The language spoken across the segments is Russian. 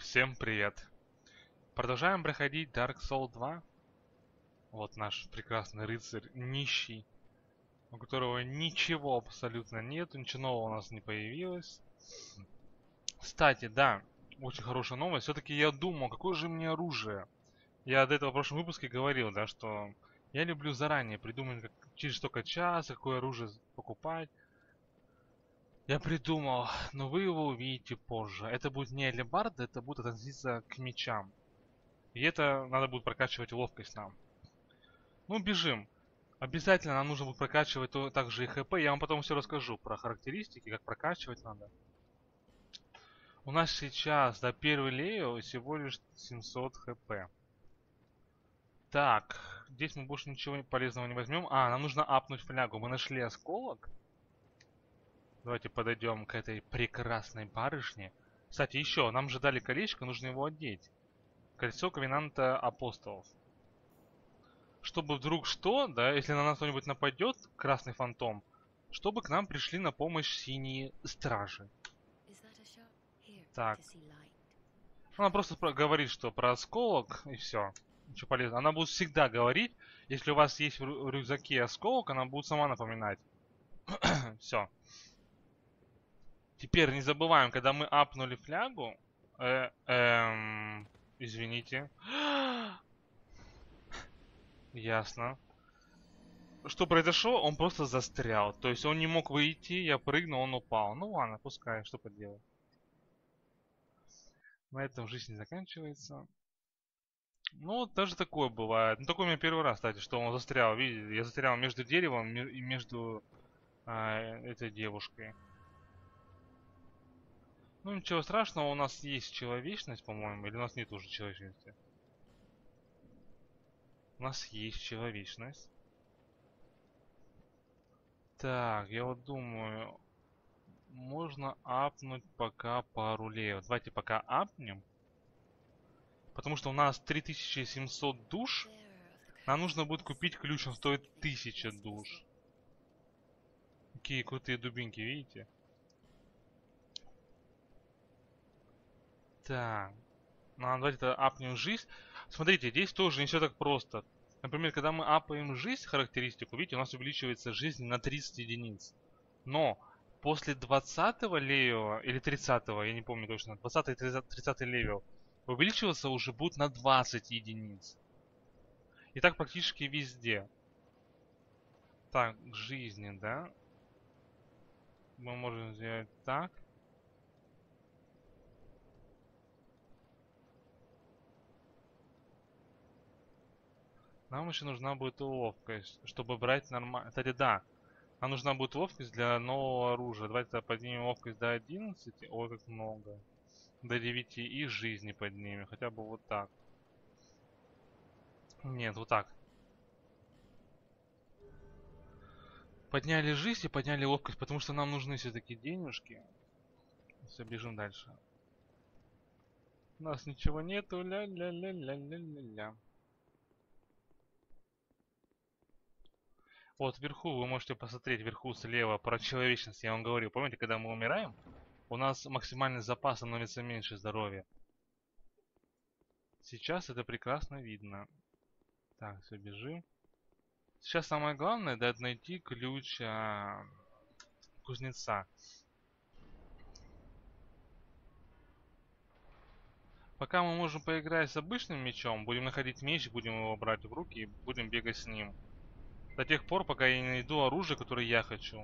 Всем привет! Продолжаем проходить Dark Souls 2. Вот наш прекрасный рыцарь, нищий, у которого ничего абсолютно нету, ничего нового у нас не появилось. Кстати, да, очень хорошая новость. Все-таки я думал, какое же мне оружие. Я до этого в прошлом выпуске говорил, да, что я люблю заранее придумать, через столько часа, какое оружие покупать. Я придумал, но вы его увидите позже. Это будет не алебарда, это будет относиться к мечам. И это надо будет прокачивать ловкость нам. Ну, бежим. Обязательно нам нужно будет прокачивать также и ХП. Я вам потом все расскажу про характеристики, как прокачивать надо. У нас сейчас до первой левел всего лишь 700 хп. Так, здесь мы больше ничего полезного не возьмем. Нам нужно апнуть флягу. Мы нашли осколок. Давайте подойдем к этой прекрасной барышне. Кстати, еще, нам же дали колечко, нужно его одеть. Кольцо Ковенанта Апостолов. Чтобы вдруг что, да, если на нас кто-нибудь нападет, красный фантом, чтобы к нам пришли на помощь синие стражи. Так. Она просто говорит, что про осколок, и все. Ничего полезного. Она будет всегда говорить, если у вас есть в рюкзаке осколок, она будет сама напоминать. Все. Теперь не забываем, когда мы апнули флягу. Извините. Ясно. Что произошло? Он просто застрял. То есть он не мог выйти, я прыгнул, он упал. Ну ладно, пускай, что поделать. На этом жизнь не заканчивается. Ну, вот даже такое бывает. Ну, такой у меня первый раз, кстати, что он застрял. Видите, я застрял между деревом и между этой девушкой. Ну, ничего страшного, у нас есть человечность, по-моему, или у нас нет уже человечности? У нас есть человечность. Так, я вот думаю, можно апнуть пока пару лев. Давайте пока апнем. Потому что у нас 3700 душ. Нам нужно будет купить ключ, он стоит 1000 душ. Какие крутые дубинки, видите? Так. Ну, давайте тогда апнем жизнь. Смотрите, здесь тоже не все так просто. Например, когда мы апаем жизнь, характеристику, видите, у нас увеличивается жизнь на 30 единиц. Но после 20-го левела, или 30-го, я не помню точно, 20-й, 30-й левел, увеличиваться уже будет на 20 единиц. И так практически везде. Так, жизни, да? Мы можем сделать так. Нам еще нужна будет ловкость, чтобы брать нормально. Кстати, да, нам нужна будет ловкость для нового оружия. Давайте поднимем ловкость до 11. Ой, как много. До 9 и жизни поднимем. Хотя бы вот так. Нет, вот так. Подняли жизнь и подняли ловкость, потому что нам нужны все-таки денежки. Все, бежим дальше. У нас ничего нету. Ля-ля-ля-ля-ля-ля-ля. Вот вверху вы можете посмотреть, вверху слева про человечность. Я вам говорил, помните, когда мы умираем, у нас максимальный запас становится меньше здоровья. Сейчас это прекрасно видно. Так, все, бежим. Сейчас самое главное, да, найти ключ кузнеца. Пока мы можем поиграть с обычным мечом, будем находить меч, будем его брать в руки и будем бегать с ним. До тех пор, пока я не найду оружие, которое я хочу.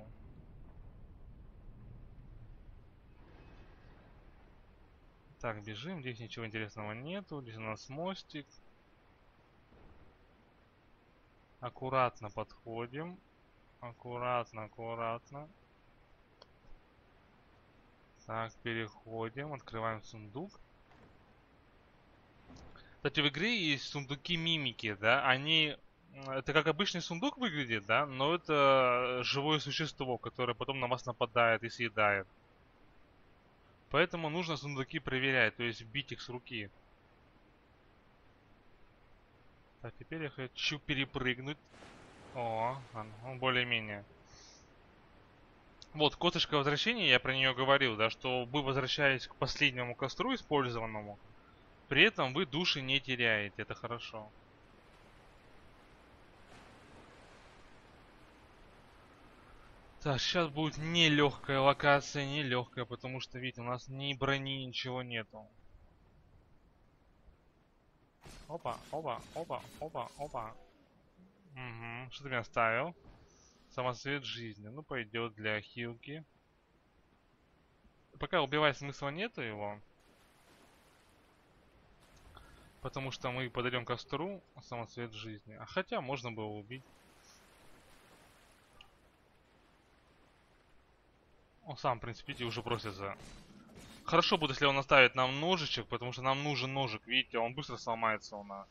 Так, бежим, здесь ничего интересного нету, здесь у нас мостик. Аккуратно подходим. Аккуратно, аккуратно. Так, переходим, открываем сундук. Кстати, в игре есть сундуки мимики, да, они... Это как обычный сундук выглядит, да, но это живое существо, которое потом на вас нападает и съедает. Поэтому нужно сундуки проверять, то есть бить их с руки. Так, теперь я хочу перепрыгнуть. О, более-менее. Вот, косточка возвращения, я про нее говорил, да, что вы возвращаетесь к последнему костру использованному, при этом вы души не теряете, это хорошо. Так, сейчас будет нелегкая локация, нелегкая, потому что, видите, у нас ни брони, ничего нету. Опа, опа, опа, опа, опа. Угу, что ты меня оставил? Самоцвет жизни, ну пойдет для хилки. Пока убивать смысла нету его. Потому что мы подойдем к костру, самоцвет жизни. А хотя можно было убить. Он сам, в принципе, видите, уже просится. Хорошо будет, если он оставит нам ножичек, потому что нам нужен ножик. Видите, он быстро сломается у нас.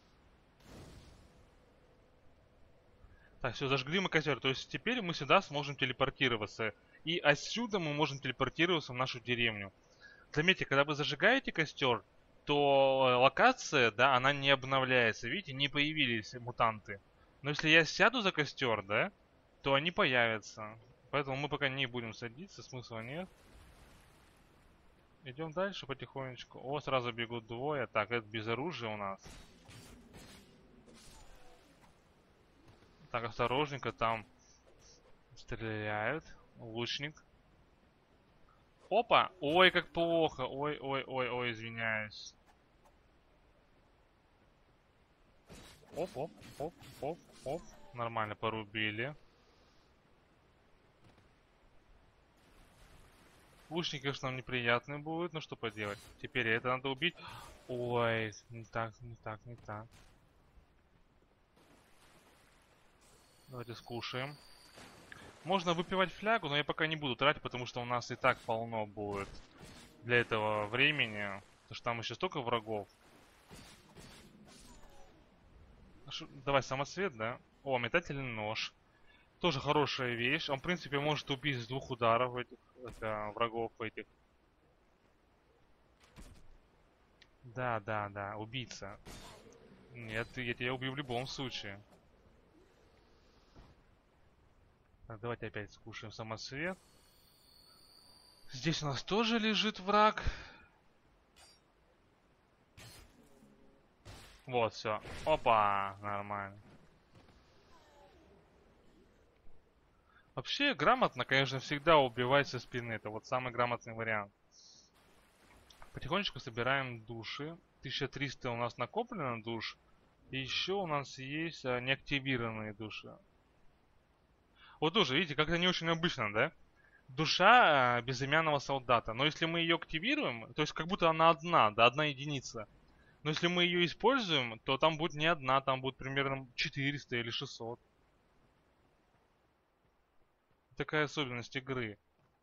Так, все, зажгли мы костер. То есть теперь мы сюда сможем телепортироваться. И отсюда мы можем телепортироваться в нашу деревню. Заметьте, когда вы зажигаете костер, то локация, да, она не обновляется. Видите, не появились мутанты. Но если я сяду за костер, да, то они появятся. Поэтому мы пока не будем садиться, смысла нет. Идем дальше потихонечку. О, сразу бегут двое. Так, это без оружия у нас. Так, осторожненько, там стреляют. Лучник. Опа! Ой, как плохо. Ой, ой, ой, ой, извиняюсь. Оп, оп, оп, оп, оп. Нормально порубили. Лучник, конечно, нам неприятный будет, но что поделать. Теперь это надо убить. Ой, не так, не так, не так. Давайте скушаем. Можно выпивать флягу, но я пока не буду тратить, потому что у нас и так полно будет для этого времени. Потому что там еще столько врагов. Давай самоцвет, да? О, метательный нож. Тоже хорошая вещь. Он, в принципе, может убить с 2 ударов этих врагов этих. Да, да, да, убийца. Нет, я тебя убью в любом случае. Так, давайте опять скушаем самоцвет. Здесь у нас тоже лежит враг. Вот, все. Опа, нормально. Вообще, грамотно, конечно, всегда убивать со спины. Это вот самый грамотный вариант. Потихонечку собираем души. 1300 у нас накоплено душ. И еще у нас есть неактивированные души. Вот тоже, видите, как-то не очень обычно, да? Душа безымянного солдата. Но если мы ее активируем, то есть как будто она одна, да, одна единица. Но если мы ее используем, то там будет не одна, там будет примерно 400 или 600. Такая особенность игры.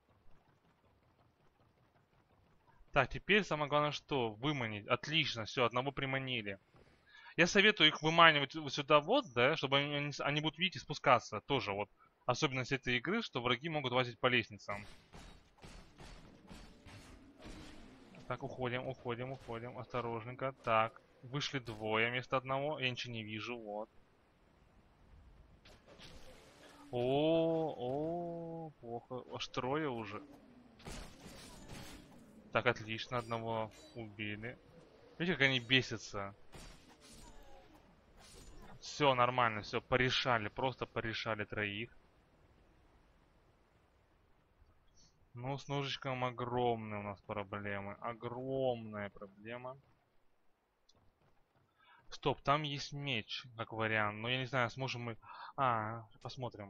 Так, теперь самое главное что? Выманить. Отлично, все, одного приманили. Я советую их выманивать вот сюда вот, да, чтобы они будут, видите, спускаться тоже вот. Особенность этой игры, что враги могут лазить по лестницам. Так, уходим, уходим, уходим. Осторожненько. Так, вышли двое вместо одного. Я ничего не вижу, вот. О, плохо. Аж трое уже. Так, отлично, одного убили. Видите, как они бесятся. Все нормально, все, порешали, просто порешали троих. Ну, с ножичком огромные у нас проблемы. Огромная проблема. Стоп, там есть меч, как вариант. Но я не знаю, сможем мы... посмотрим.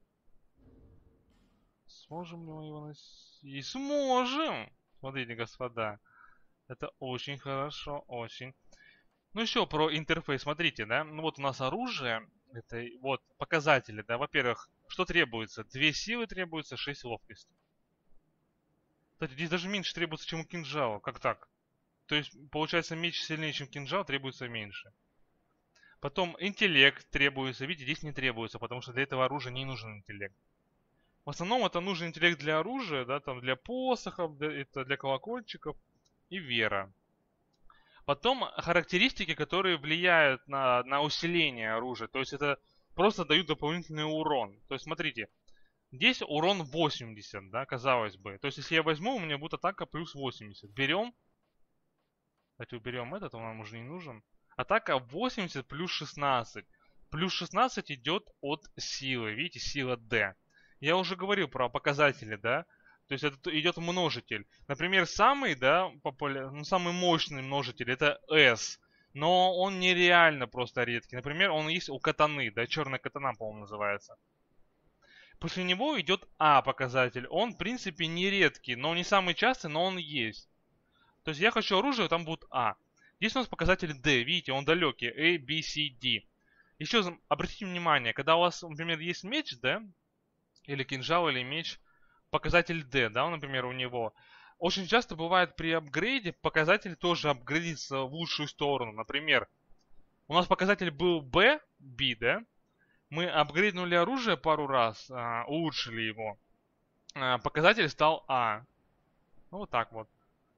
Сможем ли мы его носить? Сможем! Смотрите, господа. Это очень хорошо, очень. Ну еще про интерфейс, смотрите, да? Ну вот у нас оружие. Это вот показатели, да? Во-первых, что требуется? 2 силы требуется, 6 ловкости. Кстати, здесь даже меньше требуется, чем у кинжала. Как так? То есть, получается, меч сильнее, чем кинжал, требуется меньше. Потом интеллект требуется. Видите, здесь не требуется, потому что для этого оружия не нужен интеллект. В основном это нужен интеллект для оружия, да, там для посохов, это для колокольчиков и вера. Потом характеристики, которые влияют на усиление оружия. То есть это просто дают дополнительный урон. То есть смотрите, Здесь урон 80, да, казалось бы. То есть, если я возьму, у меня будет атака плюс 80. Берем. Давайте уберем этот, он нам уже не нужен. Атака 80 плюс 16. Плюс 16 идет от силы. Видите, сила D. Я уже говорил про показатели, да? То есть это идет множитель. Например, самый, да, самый мощный множитель это S. Но он нереально просто редкий. Например, он есть у катаны, да, черная катана, по-моему, называется. После него идет А показатель. Он, в принципе, не редкий, но не самый частый, но он есть. То есть я хочу оружие, там будет А. Здесь у нас показатель D, видите, он далекий. A, B, C, D. Еще обратите внимание, когда у вас, например, есть меч, да, или кинжал, или меч, показатель D, да, например, у него. Очень часто бывает при апгрейде показатель тоже апгрейдится в лучшую сторону. Например, у нас показатель был B, B, да, мы апгрейднули оружие пару раз, улучшили его. Показатель стал А. Ну вот так вот.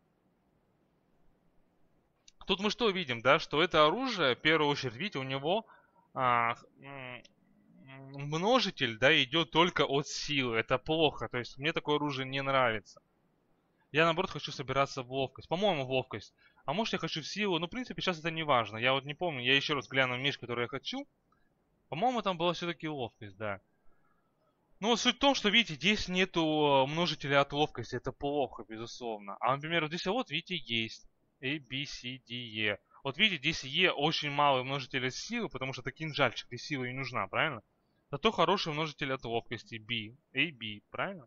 Тут мы что видим, да, что это оружие, в первую очередь, видите, у него множитель, да, идет только от силы. Это плохо, то есть мне такое оружие не нравится. Я, наоборот, хочу собираться в ловкость. По-моему, в ловкость. А может, я хочу в силу, но, в принципе, сейчас это не важно. Я вот не помню, я еще раз гляну меч, который я хочу. По-моему, там была все-таки ловкость, да. Ну, вот суть в том, что, видите, здесь нету множителя от ловкости, это плохо, безусловно. А, например, вот здесь вот, видите, есть A, B, C, D, E. Вот видите, здесь E очень малый множитель от силы, потому что это кинжальчик, и сила не нужна, правильно? Зато хороший множитель от ловкости B, A, B, правильно?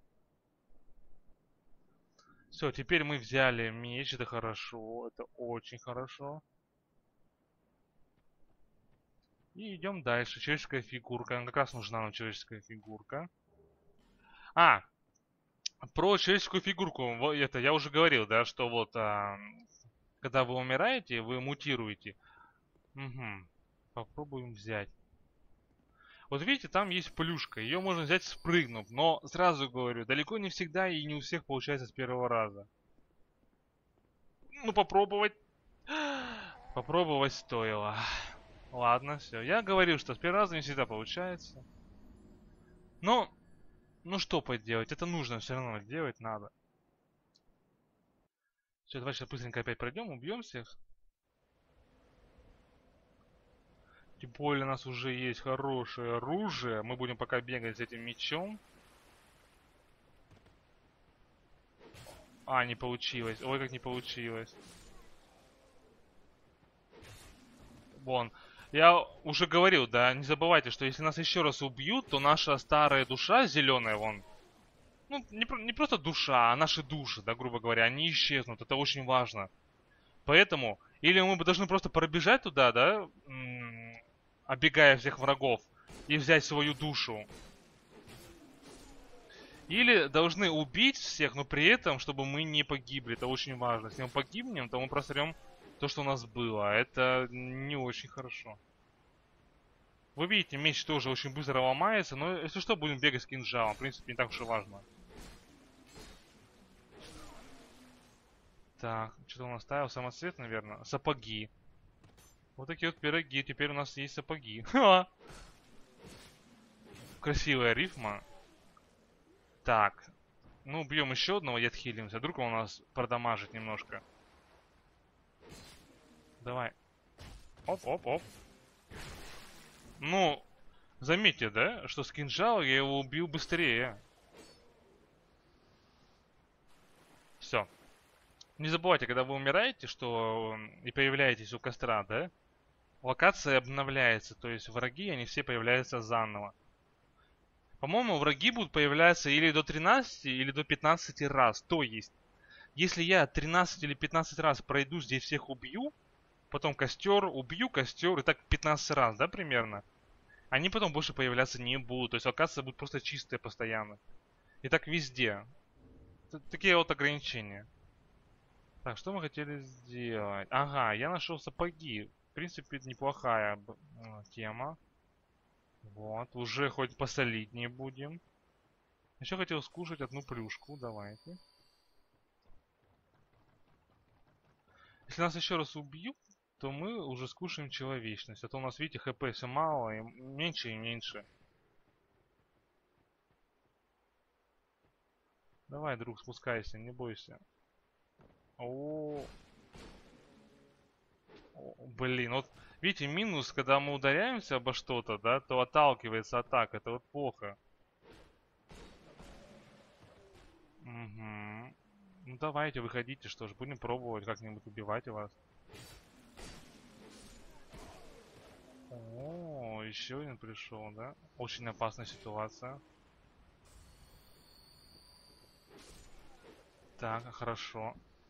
Все, теперь мы взяли меч, это хорошо, это очень хорошо. И идем дальше. Человеческая фигурка, как раз нужна нам человеческая фигурка. А, про человеческую фигурку, это я уже говорил, да, что вот когда вы умираете, вы мутируете. Угу. Попробуем взять. Вот видите, там есть плюшка. Ее можно взять спрыгнув. Но сразу говорю, далеко не всегда и не у всех получается с первого раза. Ну, попробовать. Попробовать стоило. Ладно, все. Я говорил, что с первого раза не всегда получается. Но, ну что поделать, это нужно все равно делать надо. Все, давай сейчас быстренько опять пройдем, убьем всех. Тем более у нас уже есть хорошее оружие. Мы будем пока бегать с этим мечом. А, не получилось. Ой, как не получилось. Вон. Я уже говорил, да, не забывайте, что если нас еще раз убьют, то наша старая душа зеленая, вон. Ну, не просто душа, а наши души, да, грубо говоря, они исчезнут. Это очень важно. Поэтому, или мы должны просто пробежать туда, да, оббегая всех врагов, и взять свою душу. Или должны убить всех, но при этом, чтобы мы не погибли. Это очень важно. Если мы погибнем, то мы просрем то, что у нас было. Это не очень хорошо. Вы видите, меч тоже очень быстро ломается, но если что, будем бегать с кинжалом. В принципе, не так уж и важно. Так, что-то он оставил. Самоцвет, наверное. Сапоги. Вот такие вот пироги. Теперь у нас есть сапоги. Ха! Красивая рифма. Так. Ну, убьем еще одного и отхилимся. Вдруг он у нас продамажит немножко. Давай. Оп-оп-оп. Ну, заметьте, да, что с кинжала я его убил быстрее. Все. Не забывайте, когда вы умираете, что и появляетесь у костра, да, локация обновляется, то есть враги, они все появляются заново. По-моему, враги будут появляться или до 13, или до 15 раз. То есть, если я 13 или 15 раз пройду здесь всех убью, потом костер, убью костер, и так 15 раз, да, примерно, они потом больше появляться не будут. То есть локация будет просто чистая постоянно. И так везде. Такие вот ограничения. Так, что мы хотели сделать? Ага, я нашел сапоги. В принципе, неплохая тема. Вот, уже хоть посолиднее будем. Еще хотел скушать одну плюшку, давайте. Если нас еще раз убьют, то мы уже скушаем человечность. А то у нас, видите, хп все мало, и меньше и меньше. Давай, друг, спускайся, не бойся. О, блин, вот видите, минус, когда мы ударяемся обо что-то, да, то отталкивается атака. Это вот плохо. Угу. Ну давайте, выходите, что ж, будем пробовать как-нибудь убивать вас. О, еще один пришел, да? Очень опасная ситуация. Так, хорошо.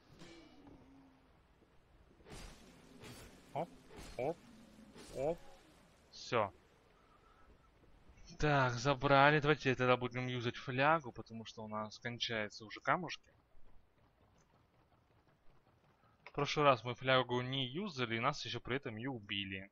Оп, оп, оп. Все. Так, забрали. Давайте тогда будем юзать флягу, потому что у нас кончаются уже камушки. В прошлый раз мы флягу не юзали, и нас еще при этом и убили.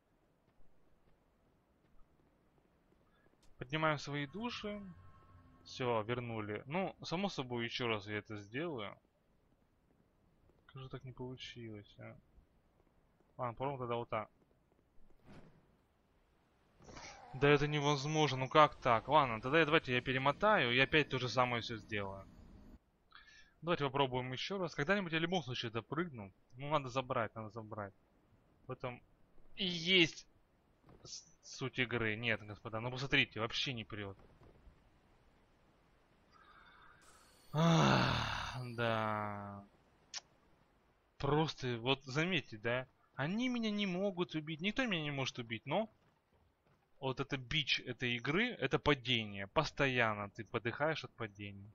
Поднимаем свои души. Все, вернули. Ну, само собой, еще раз я это сделаю. Как же так не получилось, а? Ладно, попробуем тогда вот так. Да это невозможно, ну как так? Ладно, тогда давайте я перемотаю и опять то же самое все сделаю. Давайте попробуем еще раз. Когда-нибудь я в любом случае допрыгну. Ну, надо забрать, надо забрать. В этом и есть суть игры. Нет, господа, ну посмотрите, вообще не прет. Да. Просто, вот заметьте, да? Они меня не могут убить, никто меня не может убить, но вот это бич этой игры, это падение. Постоянно ты подыхаешь от падения.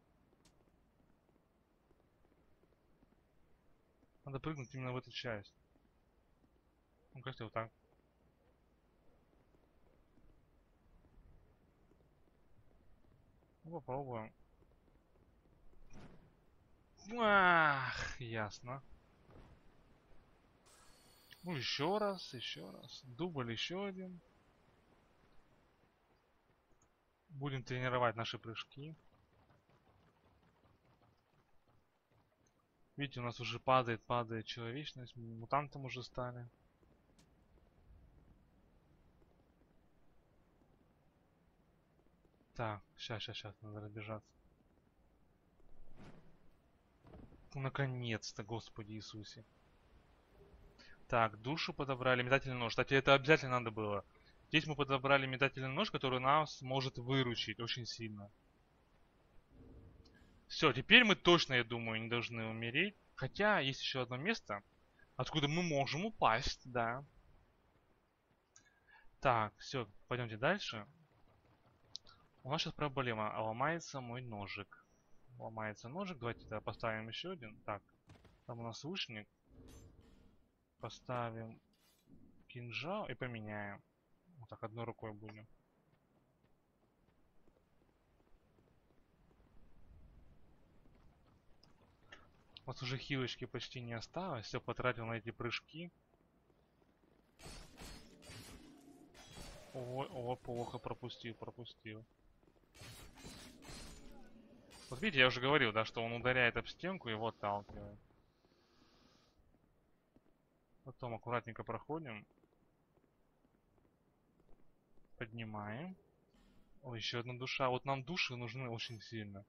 Надо прыгнуть именно в эту часть. Ну, как-то вот так. Ну, попробуем. Ах, ясно. Ну, еще раз, еще раз. Дубль еще один. Будем тренировать наши прыжки. Видите, у нас уже падает человечность. Мутантом уже стали. Так, сейчас, надо разбежаться. Ну, наконец-то, Господи Иисусе. Так, душу подобрали, метательный нож. Кстати, это обязательно надо было. Здесь мы подобрали метательный нож, который нас может выручить очень сильно. Все, теперь мы точно, я думаю, не должны умереть. Хотя есть еще одно место, откуда мы можем упасть, да. Так, все, пойдемте дальше. У нас сейчас проблема. Ломается мой ножик. Ломается ножик. Давайте тогда поставим еще один. Так, там у нас лучник. Поставим кинжал и поменяем. Вот так, одной рукой будем. У нас уже хилочки почти не осталось. Все потратил на эти прыжки. О, плохо пропустил. Вот видите, я уже говорил, да, что он ударяет об стенку и его отталкивает. Потом аккуратненько проходим. Поднимаем. О, еще одна душа. Вот нам души нужны очень сильно.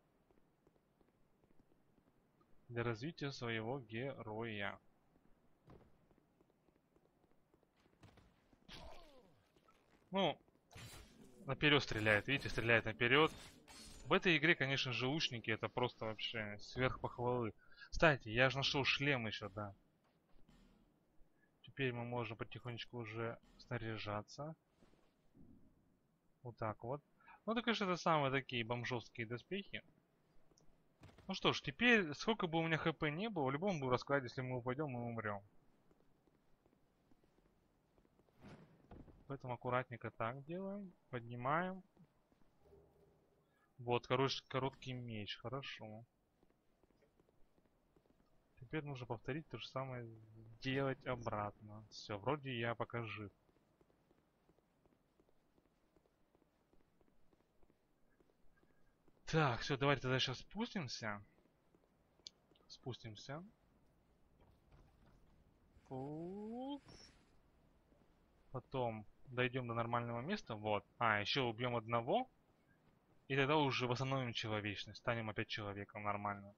Для развития своего героя. Ну, наперед стреляет. Видите, стреляет наперед. В этой игре, конечно же, лучники это просто вообще сверх похвалы. Кстати, я же нашел шлем еще, да. Теперь мы можем потихонечку уже снаряжаться. Вот так вот. Ну, так конечно, это самые такие бомжовские доспехи. Ну что ж, теперь, сколько бы у меня хп не было, в любом раскладе, если мы упадем, мы умрем. Поэтому аккуратненько так делаем. Поднимаем. Вот, короткий меч, хорошо. Теперь нужно повторить то же самое, делать обратно. Все, вроде я пока жив. Так, все, давайте тогда сейчас спустимся. Спустимся. Потом дойдем до нормального места. Вот. А, еще убьем одного. И тогда уже восстановим человечность. Станем опять человеком нормально.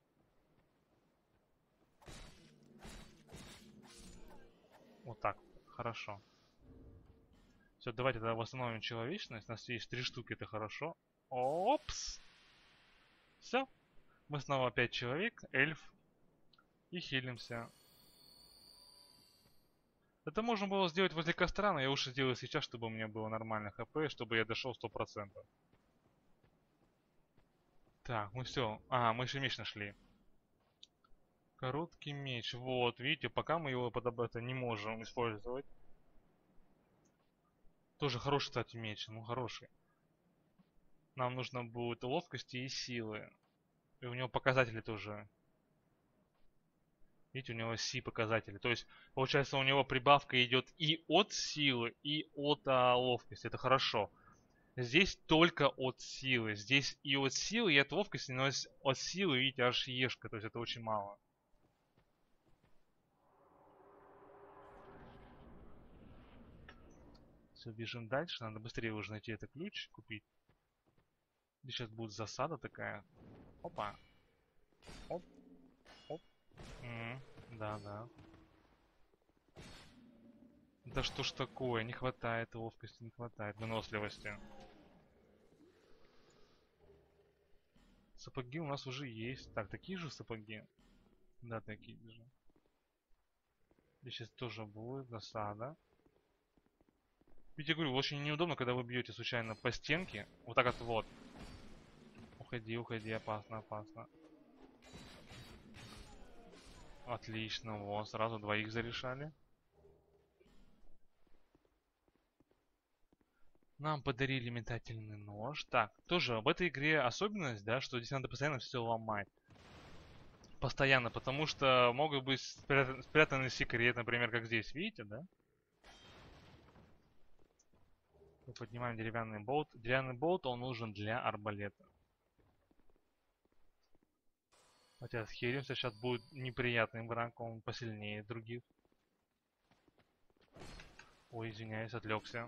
Вот так. Хорошо. Все, давайте тогда восстановим человечность. У нас есть 3 штуки, это хорошо. Опс! Все. Мы снова опять человек, эльф. И хилимся. Это можно было сделать возле костра, но я лучше сделаю сейчас, чтобы у меня было нормально хп, чтобы я дошел 100%. Так, мы все. А, мы еще меч нашли. Короткий меч. Вот, видите, пока мы его подобрать не можем использовать. Тоже хороший, кстати, меч. Ну, хороший. Нам нужно будет ловкости и силы. И у него показатели тоже. Видите, у него си показатели. То есть, получается, у него прибавка идет и от силы, и от ловкости. Это хорошо. Здесь только от силы. Здесь и от силы, и от ловкости, но от силы, видите, аж ешка. То есть это очень мало. Все, бежим дальше. Надо быстрее уже найти этот ключ, купить. Здесь сейчас будет засада такая. Опа. Оп. Оп. Да, да. Да что ж такое? Не хватает ловкости, не хватает выносливости. Сапоги у нас уже есть. Так, такие же сапоги? Да, такие же. Здесь сейчас тоже будет засада. Ведь я говорю, очень неудобно, когда вы бьете случайно по стенке. Вот так вот. Уходи, уходи, опасно, опасно. Отлично, вот, сразу 2 зарешали. Нам подарили метательный нож. Так, тоже в этой игре особенность, да, что здесь надо постоянно все ломать. Постоянно, потому что могут быть спрятаны секреты, например, как здесь, видите, да? Мы поднимаем деревянный болт. Деревянный болт, он нужен для арбалета. Хотя с Хериумса сейчас будет неприятный враг, он посильнее других. Ой, извиняюсь, отвлекся.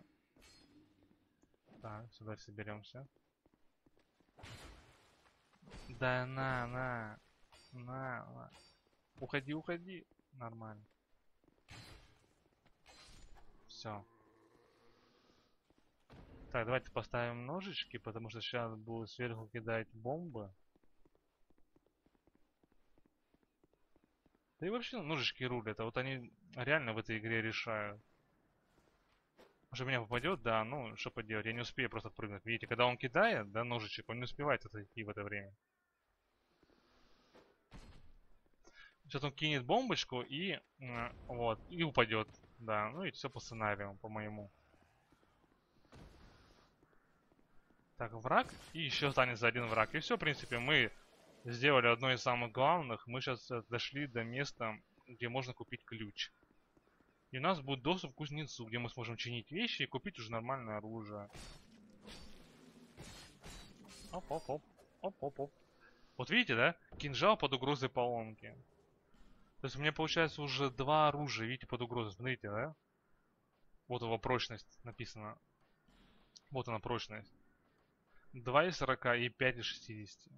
Так, сюда соберемся. Да на. Уходи, уходи. Нормально. Все. Так, давайте поставим ножички, потому что сейчас будут сверху кидать бомбы. Да и вообще ножички рулят, а вот они реально в этой игре решают. Может, в меня попадет, да, ну, что поделать, я не успею просто отпрыгнуть. Видите, когда он кидает, да, ножичек, он не успевает отойти в это время. Сейчас он кинет бомбочку и, вот, и упадет, да, ну и все по сценарию, по моему. Так, враг, и еще останется 1 враг. И все, в принципе, мы сделали одно из самых главных. Мы сейчас дошли до места, где можно купить ключ. И у нас будет доступ к кузнецу, где мы сможем чинить вещи и купить уже нормальное оружие. Оп-оп-оп. Оп-оп-оп. Вот видите, да? Кинжал под угрозой поломки. То есть у меня получается уже 2 оружия, видите, под угрозой. Смотрите, да? Вот его прочность написано. Вот она прочность. 2 из 40 и 5 из 60.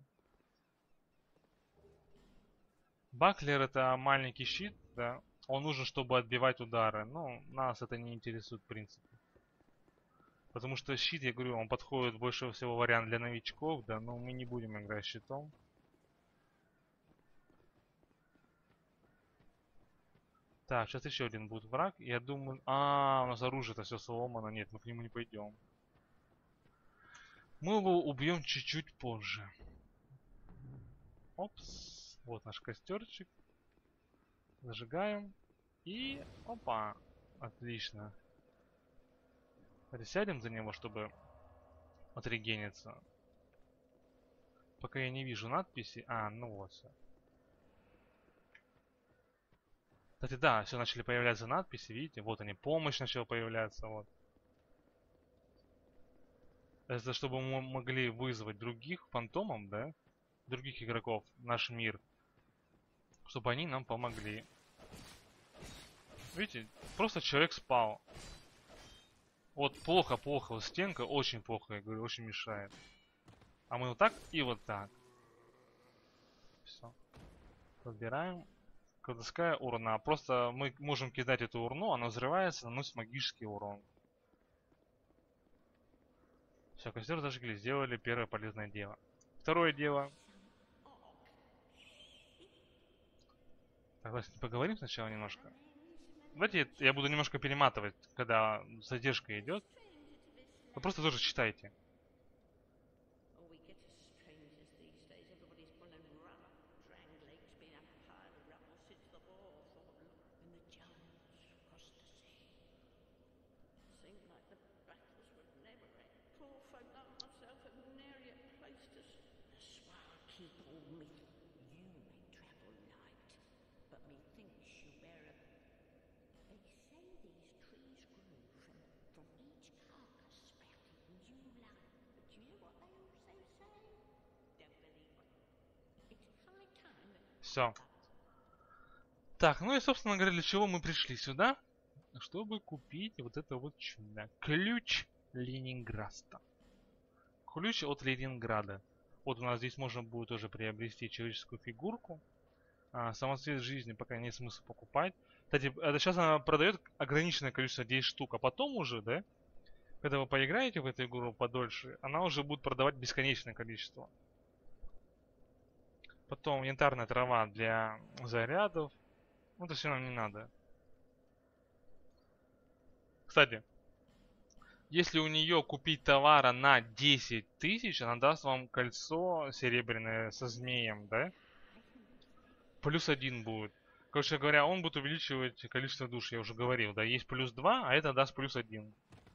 Баклер это маленький щит, да. Он нужен, чтобы отбивать удары. Но нас это не интересует в принципе. Потому что щит, я говорю, он подходит больше всего вариант для новичков, да, но мы не будем играть щитом. Так, сейчас еще один будет враг. Я думаю... у нас оружие-то все сломано. Нет, мы к нему не пойдем. Мы его убьем чуть-чуть позже. Опс. Вот наш костерчик. Зажигаем. И... Опа. Отлично. Присядем за него, чтобы отрегениться. Пока я не вижу надписи. Ну вот все. Кстати, да, все начали появляться надписи, видите? Вот они, помощь начала появляться, вот. Это чтобы мы могли вызвать других фантомов, да? Других игроков в наш мир. Чтобы они нам помогли. Видите, просто человек спал. Вот плохо. Вот стенка очень плохо, я говорю, очень мешает. А мы вот так и вот так. Все. Подбираем. Колдовская урна. Просто мы можем кидать эту урну, она взрывается, наносит магический урон. Все, костер зажгли, сделали первое полезное дело. Второе дело. Так, давайте поговорим сначала немножко. Давайте я буду немножко перематывать, когда задержка идет. Вы просто тоже читайте. Все. Так, ну и, собственно говоря, для чего мы пришли сюда? Чтобы купить вот это вот чудо. Ключ Ленинграда. Ключ от Ленинграда. Вот у нас здесь можно будет уже приобрести человеческую фигурку. Самоцвет жизни пока нет смысла покупать. Кстати, это сейчас она продает ограниченное количество 10 штук, а потом уже, да, когда вы поиграете в эту игру подольше, она уже будет продавать бесконечное количество. Потом янтарная трава для зарядов. Ну, это все нам не надо. Кстати, если у нее купить товара на 10 тысяч, она даст вам кольцо серебряное со змеем, да? Плюс 1 будет. Короче говоря, он будет увеличивать количество душ, я уже говорил, да? Есть плюс 2, а это даст плюс 1.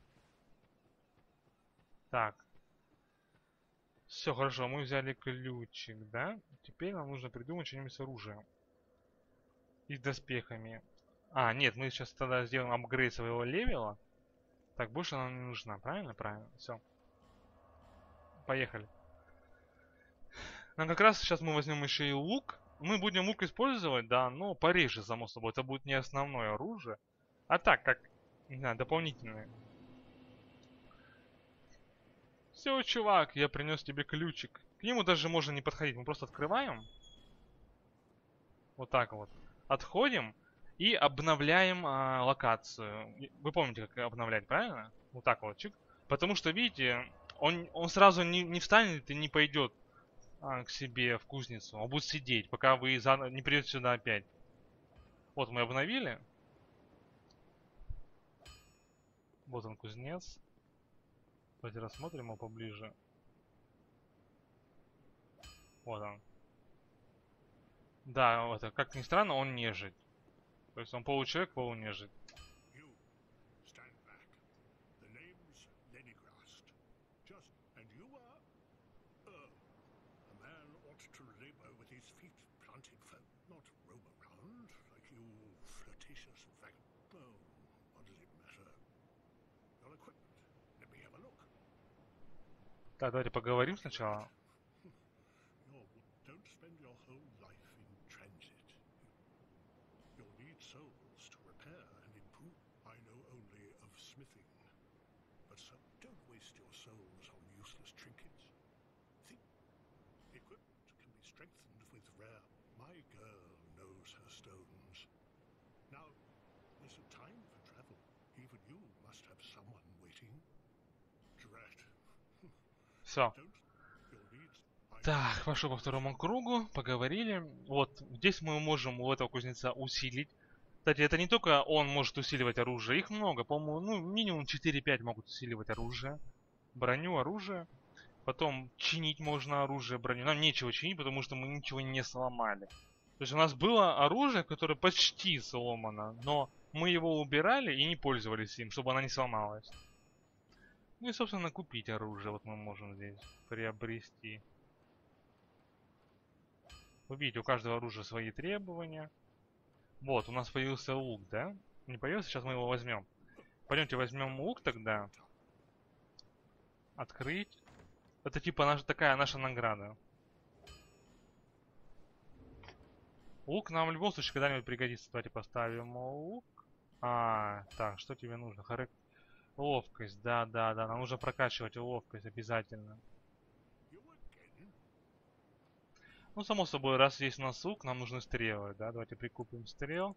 Так. Все, хорошо, мы взяли ключик, да? Теперь нам нужно придумать что-нибудь с оружием. И с доспехами. Нет, мы сейчас тогда сделаем апгрейд своего левела. Так, больше нам не нужна, правильно? Правильно, все. Поехали. Нам как раз сейчас мы возьмем еще и лук. Мы будем лук использовать, да, но пореже, само собой. Это будет не основное оружие. А так, как, не знаю, дополнительное. Все, чувак, я принес тебе ключик. К нему даже можно не подходить. Мы просто открываем. Вот так вот. Отходим и обновляем локацию. Вы помните, как обновлять, правильно? Вот так вот, чик. Потому что, видите, он сразу не встанет и не пойдет к себе в кузницу. Он будет сидеть, пока вы не придете сюда опять. Вот мы обновили. Вот он, кузнец. Давайте рассмотрим его поближе. Вот он. Да, вот, как ни странно, он нежить. То есть он получеловек, полунежить. Так, давайте поговорим сначала. Все. Так, пошел по второму кругу, поговорили. Вот, здесь мы можем у этого кузнеца усилить. Кстати, это не только он может усиливать оружие, их много, по-моему, ну, минимум 4-5 могут усиливать оружие. Броню, оружие. Потом чинить можно оружие, броню. Нам нечего чинить, потому что мы ничего не сломали. То есть у нас было оружие, которое почти сломано, но мы его убирали и не пользовались им, чтобы она не сломалась. Ну и, собственно, купить оружие вот мы можем здесь приобрести. Вы видите, у каждого оружия свои требования. Вот, у нас появился лук, да? Не появился, сейчас мы его возьмем. Пойдемте возьмем лук тогда. Открыть. Это типа такая наша награда. Лук нам в любом случае когда-нибудь пригодится. Давайте поставим лук. Так, что тебе нужно? Ловкость, да. Нам нужно прокачивать ловкость обязательно. Ну, само собой, раз есть у нас лук, нам нужны стрелы, да? Давайте прикупим стрел.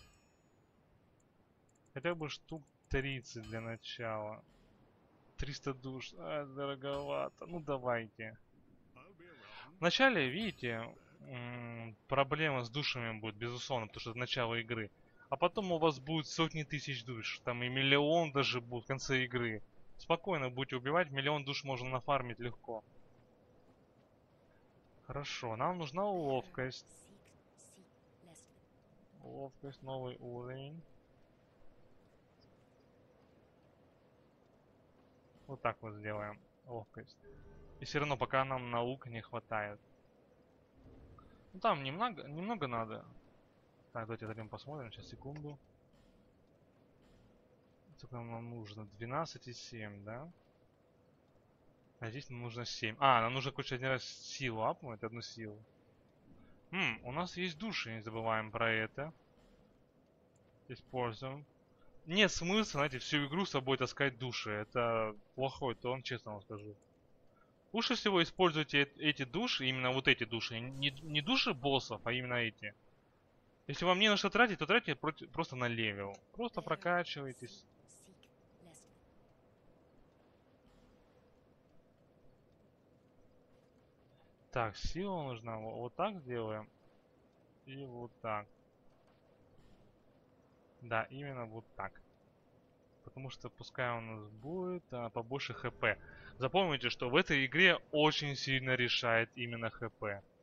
Хотя бы штук 30 для начала. 300 душ. А, дороговато. Ну, давайте. Вначале, видите, проблема с душами будет, безусловно, потому что это начало игры. А потом у вас будет сотни тысяч душ. Там и миллион даже будет в конце игры. Спокойно будете убивать, миллион душ можно нафармить легко. Хорошо, нам нужна ловкость. Ловкость, новый уровень. Вот так вот сделаем. Ловкость. И все равно пока нам на лук не хватает. Ну там немного надо. Так, давайте зайдем посмотрим, сейчас секунду. Сколько нам нужно? 12,7, да? А здесь нам нужно 7. А, нам нужно, короче, один раз силу апнуть, одну силу. У нас есть души, не забываем про это. Используем. Нет смысла, знаете, всю игру с собой таскать души. Это плохой тон, честно вам скажу. Лучше всего используйте эти души, именно вот эти души. Не души боссов, а именно эти. Если вам не на что тратить, то тратьте просто на левел. Просто прокачивайтесь. Так, сила нужна. Вот так сделаем. И вот так. Да, именно вот так. Потому что пускай у нас будет побольше хп. Запомните, что в этой игре очень сильно решает именно хп.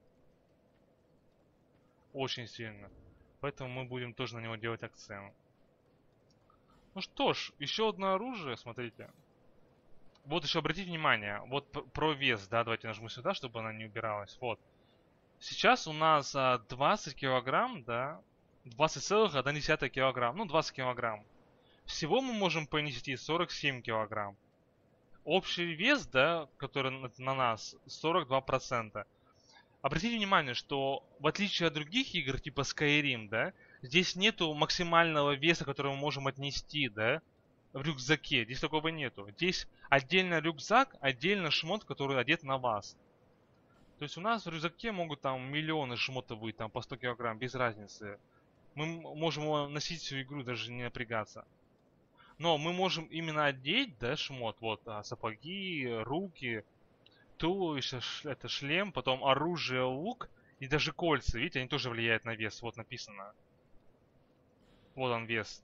Очень сильно. Поэтому мы будем тоже на него делать акцент. Ну что ж, еще одно оружие, смотрите. Вот еще обратите внимание, вот про вес, да, давайте нажму сюда, чтобы она не убиралась. Вот. Сейчас у нас 20 килограмм, да, 20,1 килограмм, ну 20 килограмм. Всего мы можем понести 47 килограмм. Общий вес, да, который на нас, 42%. Обратите внимание, что в отличие от других игр, типа Skyrim, да, здесь нету максимального веса, который мы можем отнести, да, в рюкзаке. Здесь такого нету. Здесь отдельно рюкзак, отдельно шмот, который одет на вас. То есть у нас в рюкзаке могут там миллионы шмотов быть, там по 100 килограмм, без разницы. Мы можем его носить всю игру, даже не напрягаться. Но мы можем именно одеть, да, шмот, вот, сапоги, руки, туловище, это шлем, потом оружие, лук и даже кольца. Видите, они тоже влияют на вес. Вот написано. Вот он вес.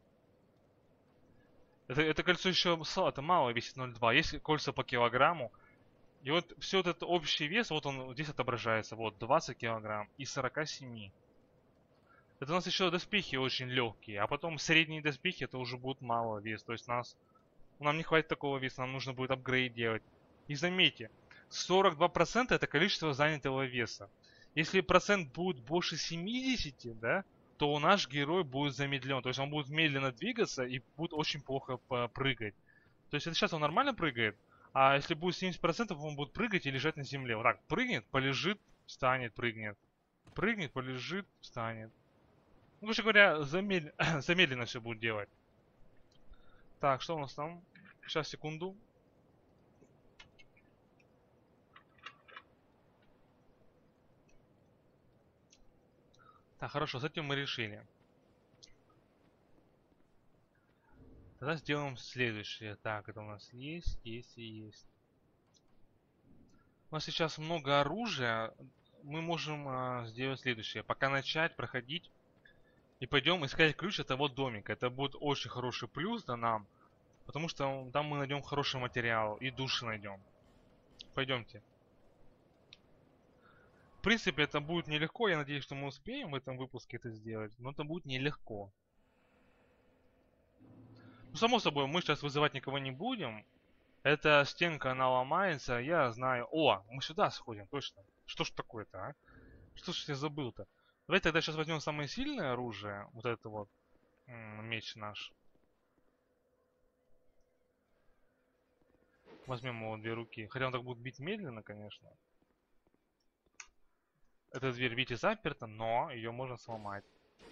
Это кольцо еще это мало весит 0,2. Есть кольца по килограмму. И вот все вот этот общий вес, вот он здесь отображается. Вот 20 килограмм и 47. Это у нас еще доспехи очень легкие. А потом средние доспехи это уже будет мало вес. То есть нам не хватит такого веса. Нам нужно будет апгрейд делать. И заметьте, 42% это количество занятого веса. Если процент будет больше 70, да, то наш герой будет замедлен. То есть он будет медленно двигаться и будет очень плохо прыгать. То есть это сейчас он нормально прыгает, а если будет 70%, он будет прыгать и лежать на земле. Вот так, прыгнет, полежит, встанет, прыгнет. Прыгнет, полежит, встанет. Ну, короче говоря, замедленно все будет делать. Так, что у нас там? Сейчас, секунду. Так, хорошо, с этим мы решили. Тогда сделаем следующее. Так, это у нас есть и есть. У нас сейчас много оружия. Мы можем сделать следующее. Пока начать проходить и пойдем искать ключ от того домика. Это будет очень хороший плюс да, нам. Потому что там мы найдем хороший материал и души найдем. Пойдемте. В принципе, это будет нелегко. Я надеюсь, что мы успеем в этом выпуске это сделать. Но это будет нелегко. Ну, само собой, мы сейчас вызывать никого не будем. Эта стенка, она ломается, я знаю... О, мы сюда сходим, точно. Что ж такое-то, а? Что ж я забыл-то? Давайте тогда сейчас возьмем самое сильное оружие. Вот это вот. Меч наш. Возьмем его в две руки. Хотя он так будет бить медленно, конечно. Эта дверь, видите, заперта, но ее можно сломать.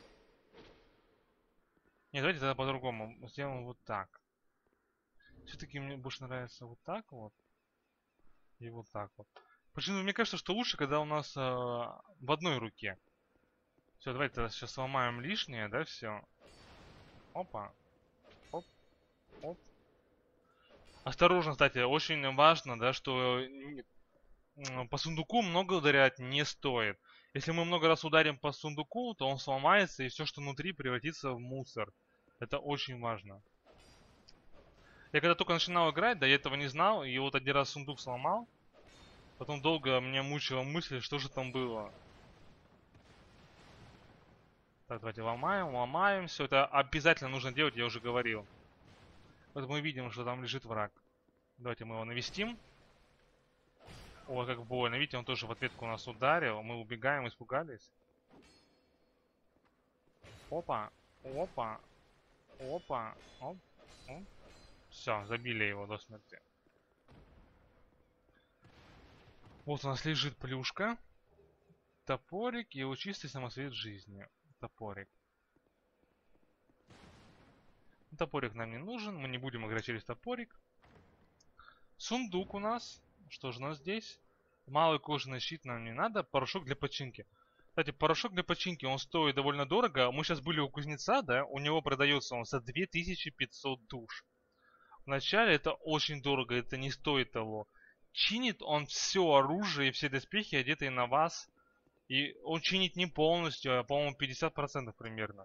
Не, давайте тогда по-другому. Сделаем вот так. Все-таки мне больше нравится вот так вот. И вот так вот. Почему мне кажется, что лучше, когда у нас в одной руке. Все, давайте сейчас сломаем лишнее, да, все. Опа. Оп, оп. Осторожно, кстати, очень важно, да, что по сундуку много ударять не стоит. Если мы много раз ударим по сундуку, то он сломается, и все, что внутри, превратится в мусор. Это очень важно. Я когда только начинал играть, да, я этого не знал, и вот один раз сундук сломал. Потом долго меня мучила мысль, что же там было. Так, давайте ломаем, ломаем. Все это обязательно нужно делать, я уже говорил. Вот мы видим, что там лежит враг. Давайте мы его навестим. Ой, как больно. Видите, он тоже в ответку нас ударил. Мы убегаем, испугались. Опа, опа, опа, оп, оп. Все, забили его до смерти. Вот у нас лежит плюшка. Топорик и его чистый самосвет жизни. Топорик. Топорик нам не нужен, мы не будем играть через топорик. Сундук у нас. Что же у нас здесь? Малый кожаный щит нам не надо. Порошок для починки. Кстати, порошок для починки, он стоит довольно дорого. Мы сейчас были у кузнеца, да? У него продается он за 2500 душ. Вначале это очень дорого, это не стоит того. Чинит он все оружие и все доспехи, одетые на вас. И он чинит не полностью, а, по-моему, 50% примерно.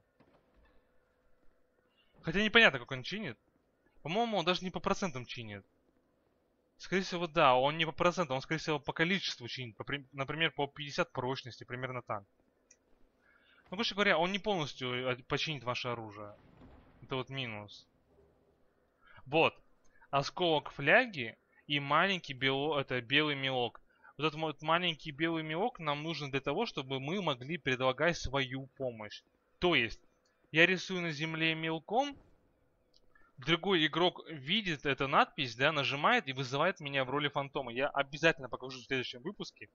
Хотя непонятно, как он чинит. По-моему, он даже не по процентам чинит. Скорее всего, да, он не по процентам, он, скорее всего, по количеству чинит. Например, по 50 прочности, примерно так. Ну, короче говоря, он не полностью починит ваше оружие. Это вот минус. Вот. Осколок фляги и маленький это белый мелок. Вот этот вот маленький белый мелок нам нужен для того, чтобы мы могли предлагать свою помощь. То есть, я рисую на земле мелком, другой игрок видит эту надпись, да, нажимает и вызывает меня в роли фантома. Я обязательно покажу в следующем выпуске.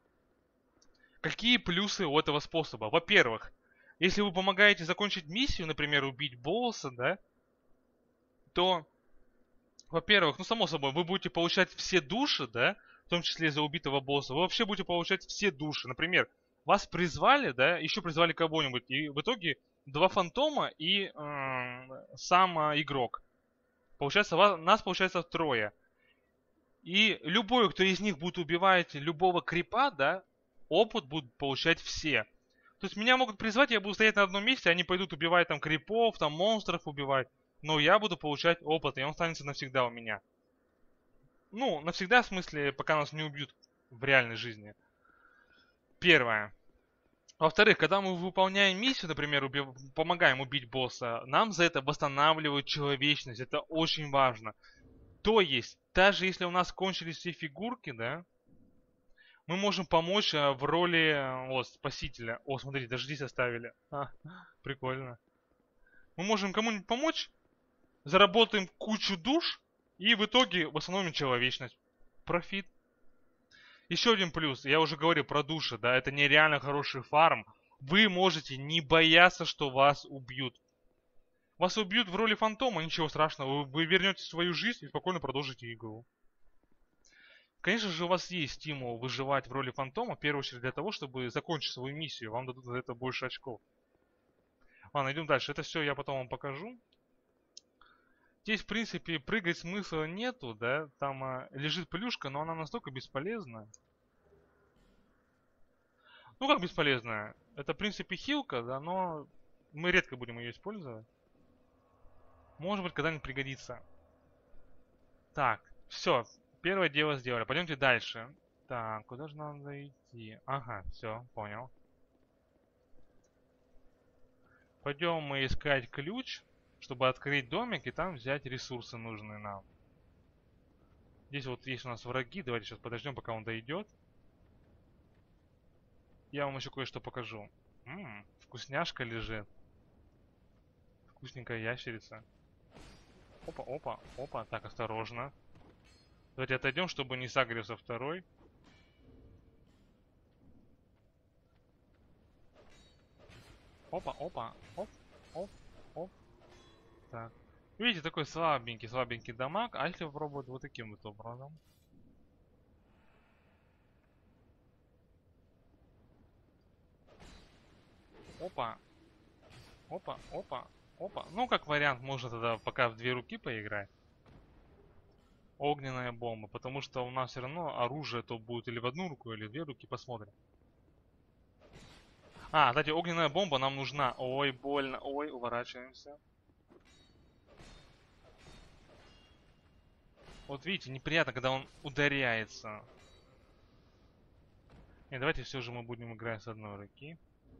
Какие плюсы у этого способа? Во-первых, если вы помогаете закончить миссию, например, убить босса, да, то, во-первых, ну, само собой, вы будете получать все души, да, в том числе за убитого босса. Вы вообще будете получать все души. Например, вас призвали, да, еще призвали кого-нибудь, и в итоге два фантома и сам игрок. Получается, нас получается трое. И любой, кто из них будет убивать любого крипа, да, опыт будут получать все. То есть меня могут призвать, я буду стоять на одном месте, они пойдут убивать там крипов, там монстров убивать. Но я буду получать опыт, и он останется навсегда у меня. Ну, навсегда в смысле, пока нас не убьют в реальной жизни. Первое. Во-вторых, когда мы выполняем миссию, например, помогаем убить босса, нам за это восстанавливают человечность. Это очень важно. То есть, даже если у нас кончились все фигурки, да, мы можем помочь в роли спасителя. О, смотрите, даже здесь оставили. Прикольно. Мы можем кому-нибудь помочь, заработаем кучу душ и в итоге восстановим человечность. Профит. Еще один плюс, я уже говорил про души, да, это нереально хороший фарм. Вы можете не бояться, что вас убьют. Вас убьют в роли фантома, ничего страшного, вы вернете свою жизнь и спокойно продолжите игру. Конечно же, у вас есть стимул выживать в роли фантома, в первую очередь для того, чтобы закончить свою миссию. Вам дадут за это больше очков. Ладно, идем дальше. Это все я потом вам покажу. Здесь, в принципе, прыгать смысла нету, да. Там лежит плюшка, но она настолько бесполезна. Ну, как бесполезная? Это, в принципе, хилка, да, но мы редко будем ее использовать. Может быть, когда-нибудь пригодится. Так, все. Первое дело сделали. Пойдемте дальше. Так, куда же нам идти? Ага, все, понял. Пойдем мы искать ключ, чтобы открыть домик и там взять ресурсы нужные нам. Здесь вот есть у нас враги. Давайте сейчас подождем, пока он дойдет. Я вам еще кое-что покажу. Вкусняшка лежит. Вкусненькая ящерица. Опа, опа, опа. Так, осторожно. Давайте отойдем, чтобы не сагрился второй. Опа, опа, оп, оп, оп. Так. Видите, такой слабенький дамаг. А если попробовать вот таким вот образом? Опа. Опа, опа, опа. Ну, как вариант, можно тогда пока в 2 руки поиграть. Огненная бомба, потому что у нас все равно оружие то будет или в 1 руку, или в 2 руки, посмотрим. А, кстати, огненная бомба нам нужна. Ой, больно. Ой, уворачиваемся. Вот видите, неприятно, когда он ударяется. Не, давайте все же мы будем играть с 1 руки.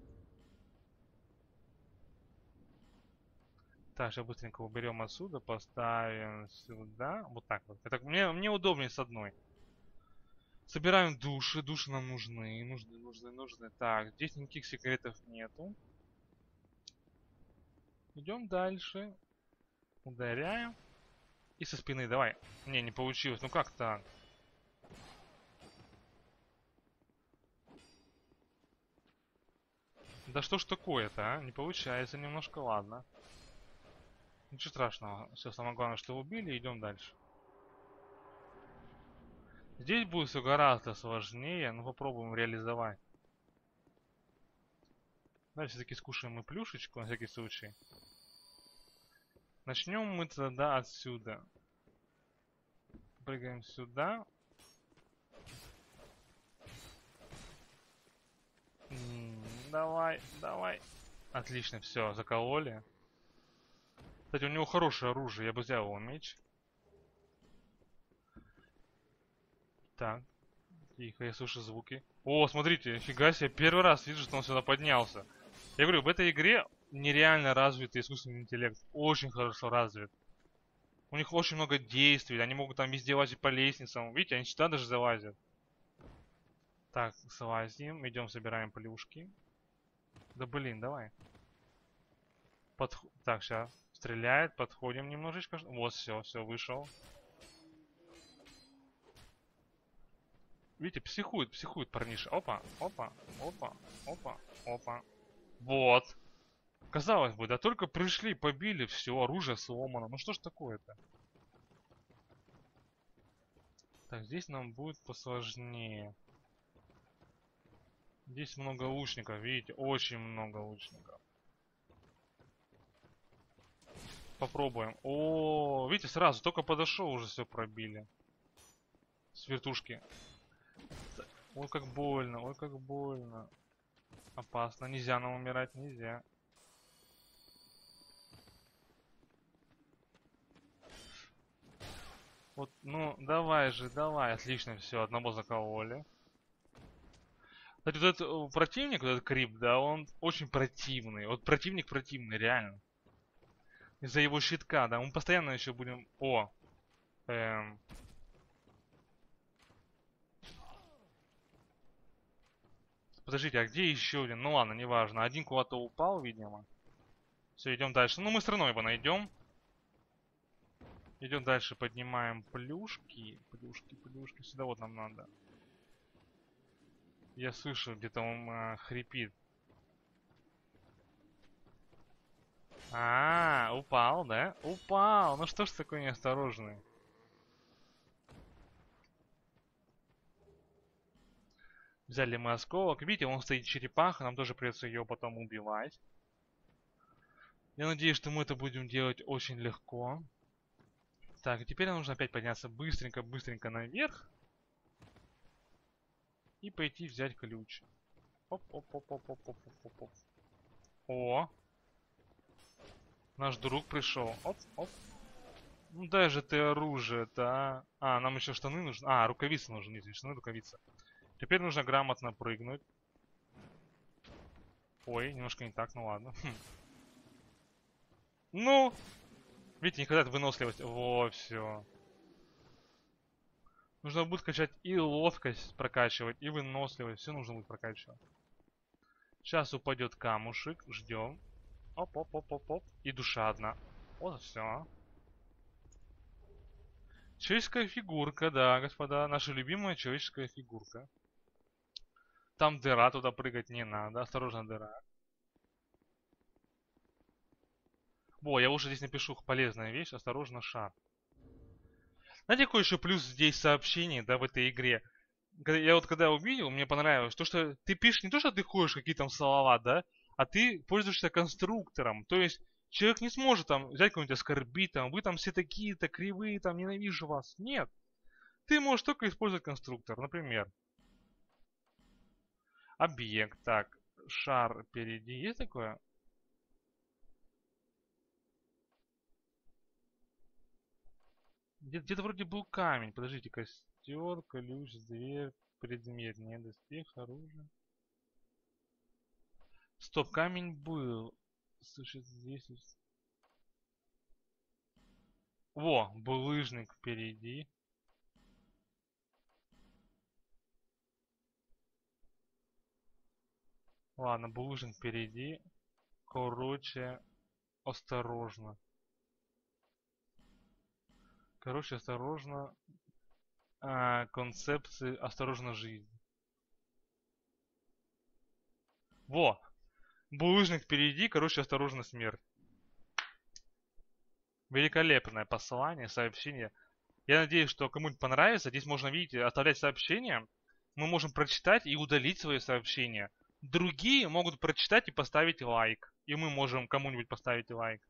Так, сейчас быстренько уберем отсюда, поставим сюда. Вот так вот. Это мне удобнее с 1. Собираем души. Души нам нужны. Нужны. Так, здесь никаких секретов нету. Идем дальше. Ударяем. И со спины, давай. Не получилось. Ну как так? Да что ж такое-то, а? Не получается немножко, ладно. Ничего страшного. Все, самое главное, что убили, идем дальше. Здесь будет все гораздо сложнее, но попробуем реализовать. Давай все-таки скушаем мы плюшечку, на всякий случай. Начнем мы тогда отсюда. Прыгаем сюда. Давай, давай. Отлично, все, закололи. Кстати, у него хорошее оружие, я бы взял его меч. Так, тихо, я слышу звуки. О, смотрите, нифига себе, первый раз вижу, что он сюда поднялся. Я говорю, в этой игре нереально развитый искусственный интеллект. Очень хорошо развит. У них очень много действий, они могут там везде лазить по лестницам. Видите, они сюда даже залазят. Так, слазим, идем, собираем плюшки. Да блин, давай. Так, сейчас стреляет, подходим немножечко. Вот, все, вышел. Видите, психует парниша. Опа, опа, опа, опа, опа. Вот. Казалось бы, да только пришли, побили, все, оружие сломано. Ну что ж такое-то? Так, здесь нам будет посложнее. Здесь много лучников, видите, очень много лучников. Попробуем. О, видите, сразу только подошел, уже все пробили. С вертушки. Ой, как больно, ой, как больно. Опасно, нельзя нам умирать, нельзя. Вот, ну, давай же, давай. Отлично, все, одного закололи. Кстати, вот этот противник, вот этот крип, да, он очень противный. Вот противник противный, реально. Из-за его щитка, да, мы постоянно еще будем... О! Подождите, а где еще один? Ну ладно, неважно. Один куда-то упал, видимо. Все, идем дальше. Ну, мы все равно его найдем. Идем дальше, поднимаем плюшки. Плюшки. Сюда вот нам надо. Я слышу, где-то он хрипит. Упал, да? Упал. Ну что ж такой неосторожный? Взяли мы осколок. Видите, он стоит черепаха. Нам тоже придется ее потом убивать. Я надеюсь, что мы это будем делать очень легко. Так, и теперь нам нужно опять подняться быстренько наверх. И пойти взять ключ. Оп. О! Наш друг пришел. Оп. Ну дай же ты оружие-то, а. Нам еще штаны нужны. Рукавицы нужны, извините, штаны, рукавицы. Теперь нужно грамотно прыгнуть. Ой, немножко не так, ну ладно. Ну! Видите, не хватает выносливости. Во, все. Нужно будет качать и ловкость прокачивать, и выносливость. Все нужно будет прокачивать. Сейчас упадет камушек. Ждем. Оп. И душа одна. Вот все. Человеческая фигурка, да, господа. Наша любимая человеческая фигурка. Там дыра, туда прыгать не надо. Осторожно, дыра. Я лучше здесь напишу полезная вещь. Осторожно, шар. Знаете, какой еще плюс здесь сообщений, да, в этой игре? Я вот когда увидел, мне понравилось, то, что ты пишешь не то, что ты ходишь какие там слова, да, а ты пользуешься конструктором. То есть человек не сможет там взять какой-нибудь оскорбить, там, вы там все такие-то кривые, там, ненавижу вас. Нет. Ты можешь только использовать конструктор. Например, объект. Так, шар впереди. Есть такое? Где-то вроде был камень. Подождите, костер, ключ, дверь, предмет, не доспех, оружие. Стоп, камень был. Слушай, здесь... Во, булыжник впереди. Ладно, булыжник впереди. Короче, осторожно. Короче, осторожно. Концепции осторожно жизнь. Во! Булыжник впереди, короче, осторожно смерть. Великолепное послание, сообщение. Я надеюсь, что кому-нибудь понравится. Здесь можно, видите, оставлять сообщения. Мы можем прочитать и удалить свои сообщения. Другие могут прочитать и поставить лайк. И мы можем кому-нибудь поставить лайк.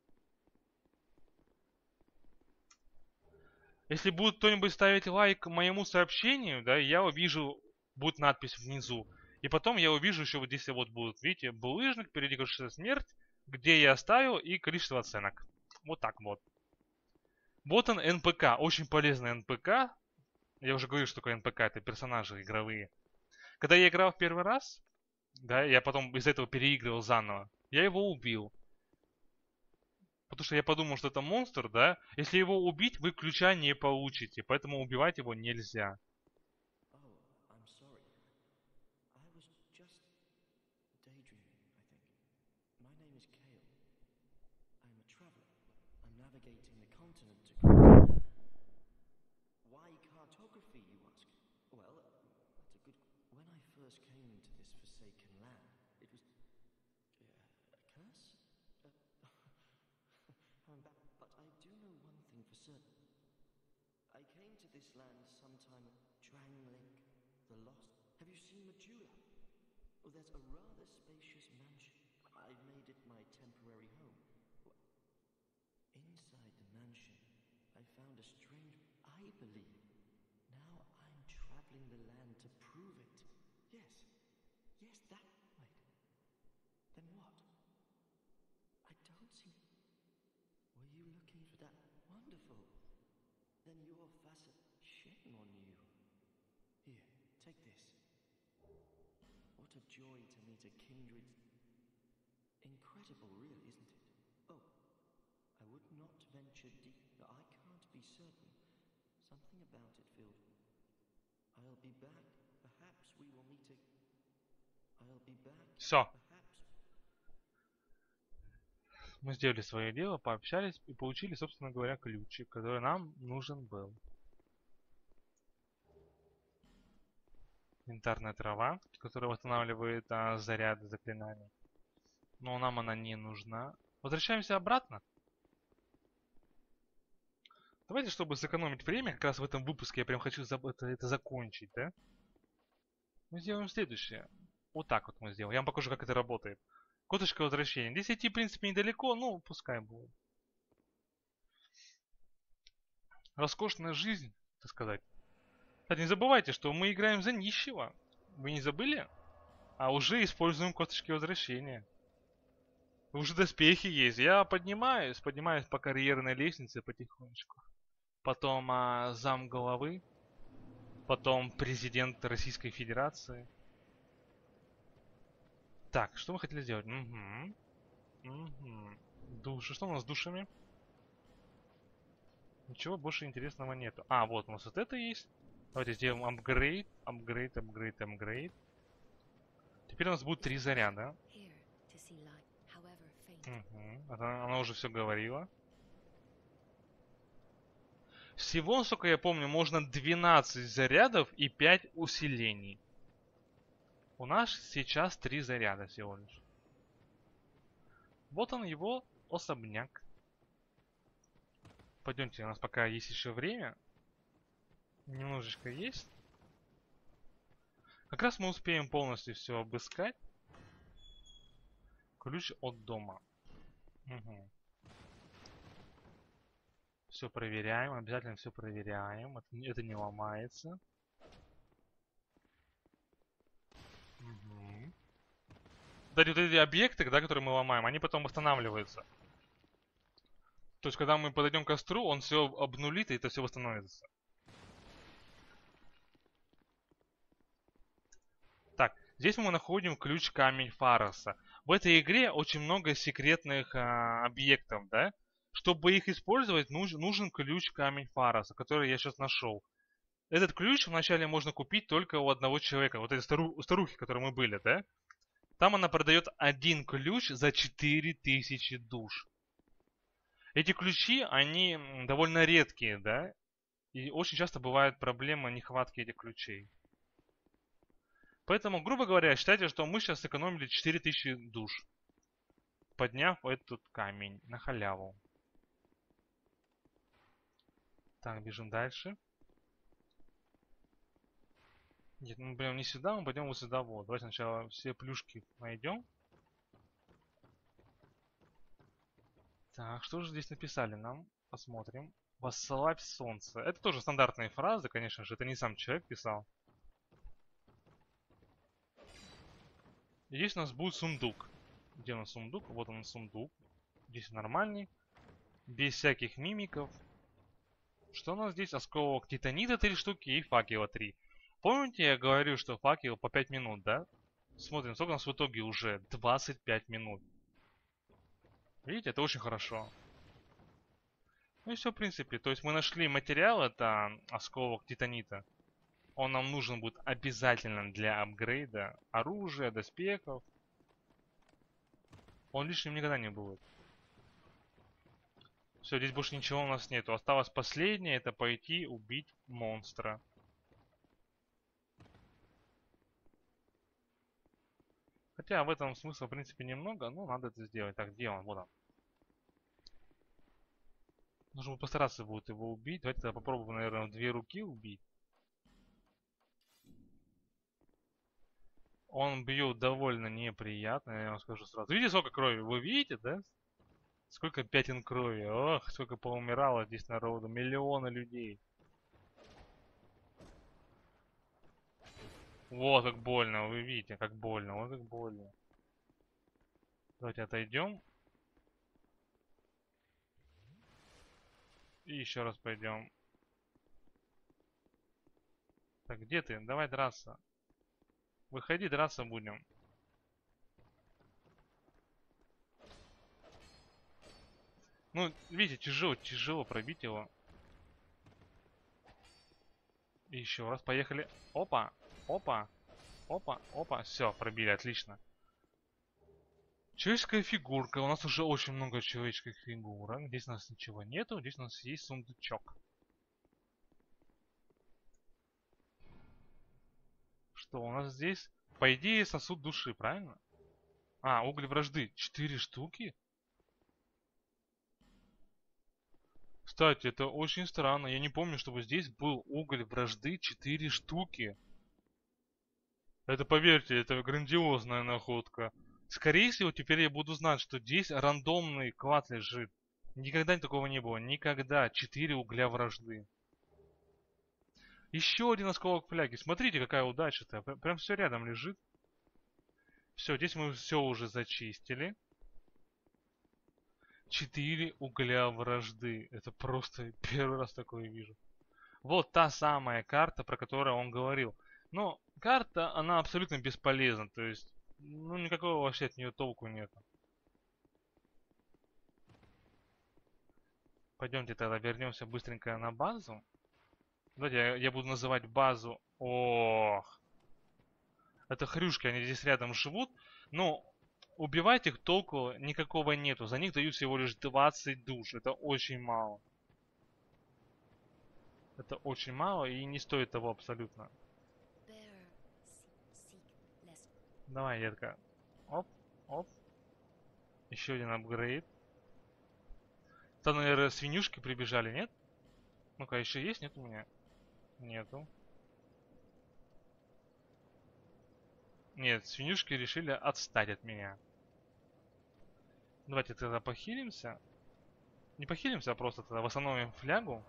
Если будет кто-нибудь ставить лайк моему сообщению, да, я увижу, будет надпись внизу. И потом я увижу еще вот здесь вот будут, видите, булыжник, впереди количество смерть, где я оставил и количество оценок. Вот так вот. Вот он НПК, очень полезный НПК. Я уже говорил, что такое НПК, это персонажи игровые. Когда я играл в первый раз, да, я потом из этого переигрывал заново, я его убил. Потому что я подумал, что это монстр, да? Если его убить, вы ключа не получите, поэтому убивать его нельзя. Все. Мы сделали свое дело, пообщались и получили, собственно говоря, ключик, который нам нужен был. Янтарная трава, которая восстанавливает заряды заклинаний. Но нам она не нужна. Возвращаемся обратно. Давайте, чтобы сэкономить время, как раз в этом выпуске я прям хочу это закончить, да? Мы сделаем следующее. Вот так вот мы сделаем. Я вам покажу, как это работает. Косточка возвращения. Здесь идти, в принципе, недалеко, ну, пускай будет. Роскошная жизнь, так сказать. Кстати, не забывайте, что мы играем за нищего. Вы не забыли? А уже используем косточки возвращения. Уже доспехи есть. Я поднимаюсь по карьерной лестнице потихонечку. Потом зам главы. Потом президент Российской Федерации. Так, что мы хотели сделать? Души. Что у нас с душами? Ничего больше интересного нету. А, вот у нас вот это есть. Давайте сделаем апгрейд. Апгрейд. Теперь у нас будет 3 заряда. Она уже все говорила. Всего, насколько я помню, можно 12 зарядов и 5 усилений. У нас сейчас 3 заряда всего лишь. Вот он, его особняк. Пойдемте, у нас пока есть еще время. Немножечко есть. Как раз мы успеем полностью все обыскать. Ключ от дома. Угу. Все проверяем, обязательно все проверяем. Это не ломается. Угу. Кстати, вот эти объекты, да, которые мы ломаем, они потом восстанавливаются. То есть, когда мы подойдем к костру, он все обнулит, и это все восстановится. Так, здесь мы находим ключ камень Фароса. В этой игре очень много секретных объектов, да? Чтобы их использовать, нужен ключ камень Фароса, который я сейчас нашел. Этот ключ вначале можно купить только у одного человека, вот этой старухи, которой мы были, да? Там она продает один ключ за 4000 душ. Эти ключи, они довольно редкие, да? И очень часто бывает проблема нехватки этих ключей. Поэтому, грубо говоря, считайте, что мы сейчас сэкономили 4000 душ, подняв этот камень на халяву. Так, бежим дальше. Нет, мы пойдем не сюда, мы пойдем вот сюда вот. Давайте сначала все плюшки найдем. Так, что же здесь написали нам? Посмотрим. Восславь солнце. Это тоже стандартные фразы, конечно же. Это не сам человек писал. И здесь у нас будет сундук. Где у нас сундук? Вот он сундук. Здесь нормальный. Без всяких мимиков. Что у нас здесь? Осколок титанита 3 штуки и факела 3. Помните, я говорю, что факел по 5 минут, да? Смотрим, сколько у нас в итоге уже. 25 минут. Видите, это очень хорошо. Ну и все, в принципе. То есть мы нашли материал, это осколок титанита. Он нам нужен будет обязательно для апгрейда оружия, доспехов. Он лишним никогда не будет. Все, здесь больше ничего у нас нету. Осталось последнее, это пойти убить монстра. Хотя в этом смысла, в принципе, немного, но надо это сделать. Так, где он? Вот он. Нужно постараться будет его убить. Давайте тогда попробуем, наверное, в 2 руки убить. Он бьет довольно неприятно, я вам скажу сразу. Видите, сколько крови? Вы видите, да? Сколько пятен крови. Ох, сколько поумирало здесь народу. Миллионы людей. Вот как больно, вы видите, как больно. Вот как больно. Давайте отойдем. И еще раз пойдем. Так, где ты? Давай драться. Выходи, драться будем. Ну, видите, тяжело пробить его. И еще раз, поехали. Опа, опа, опа, опа. Все, пробили, отлично. Человеческая фигурка. У нас уже очень много человеческих фигурок. Здесь у нас ничего нету. Здесь у нас есть сундучок. Что у нас здесь? По идее, сосуд души, правильно? А, уголь вражды. 4 штуки? Кстати, это очень странно. Я не помню, чтобы здесь был уголь вражды 4 штуки. Это, поверьте, это грандиозная находка. Скорее всего, теперь я буду знать, что здесь рандомный клад лежит. Никогда такого не было. Никогда. 4 угля вражды. Еще один осколок фляги. Смотрите, какая удача-то. Прям все рядом лежит. Все, здесь мы все уже зачистили. 4 угля вражды. Это просто первый раз такое вижу. Вот та самая карта, про которую он говорил. Но карта, она абсолютно бесполезна. То есть, ну, никакого вообще от нее толку нет. Пойдемте тогда вернемся быстренько на базу. Давайте я буду называть базу. Ох. Это хрюшки, они здесь рядом живут. Но убивать их толку никакого нету. За них дают всего лишь 20 душ. Это очень мало. Это очень мало и не стоит того абсолютно. Давай, детка. Оп, оп. Еще один апгрейд. Там, наверное, свинюшки прибежали, нет? Ну-ка, еще есть? Нет у меня? Нету. Нет, свинюшки решили отстать от меня. Давайте тогда похилимся. Не похилимся, а просто тогда восстановим флягу.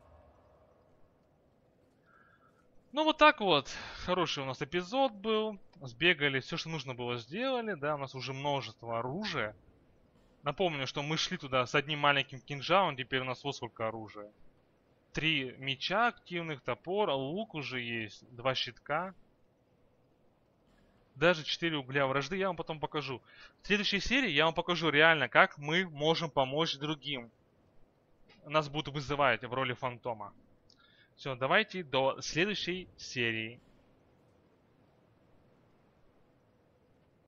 Ну вот так вот. Хороший у нас эпизод был. Сбегали, все, что нужно было, сделали. Да, у нас уже множество оружия. Напомню, что мы шли туда с одним маленьким кинжалом. Теперь у нас вот сколько оружия. 3 меча активных, топор, лук уже есть, 2 щитка. Даже 4 угля вражды я вам потом покажу. В следующей серии я вам покажу реально, как мы можем помочь другим. Нас будут вызывать в роли фантома. Все, давайте до следующей серии.